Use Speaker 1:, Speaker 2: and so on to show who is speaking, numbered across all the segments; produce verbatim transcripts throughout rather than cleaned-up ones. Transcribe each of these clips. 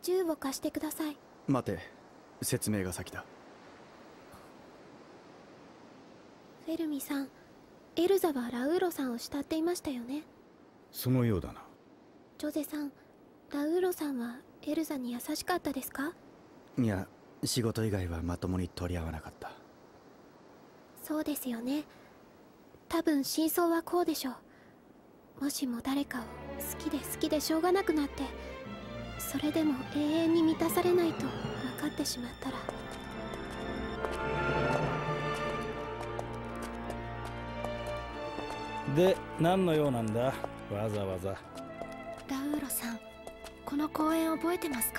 Speaker 1: 銃を貸してください。
Speaker 2: 待て、説明が先だ。
Speaker 1: フェルミさん、エルザはラウーロさんを慕っていましたよね。
Speaker 3: そのようだな。
Speaker 1: ジョゼさん、ラウーロさんはエルザに優しかったですか？
Speaker 2: いや、仕事以外はまともに取り合わなかった。
Speaker 1: そうですよね。多分真相はこうでしょう。もしも誰かを好きで好きでしょうがなくなって、それでも永遠に満たされないと分かってしまったら。
Speaker 4: で、何の用なんだ、わざわざ。
Speaker 5: ラウーロさん、この公園覚えてますか？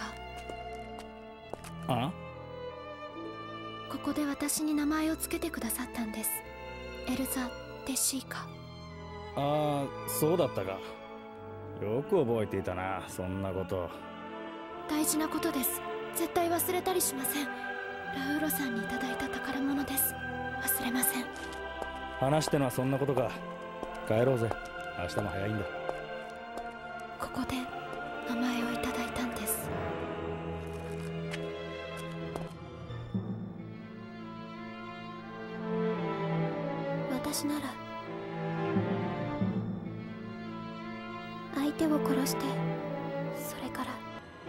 Speaker 4: あ？
Speaker 5: ここで私に名前をつけてくださったんです。エルザ・デシーカ。
Speaker 4: ああ、そうだったか。よく覚えていたな、そんなこと。
Speaker 5: 大事なことです。絶対忘れたりしません。ラウーロさんにいただいた宝物です。忘れません。
Speaker 4: 話してのはそんなことか。帰ろうぜ、明日も早いんだ。
Speaker 5: ここで名前をいただいたんです。
Speaker 1: 私なら相手を殺して、それから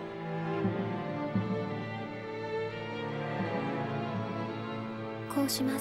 Speaker 1: こうします。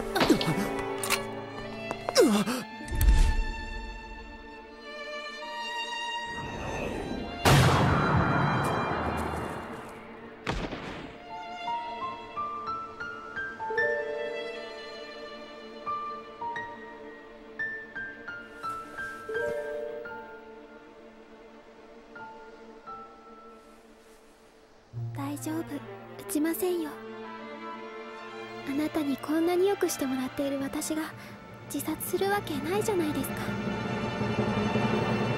Speaker 1: 大丈夫、撃ちませんよ。あなたにこんなによくしてもらっている私が自殺するわけないじゃないですか。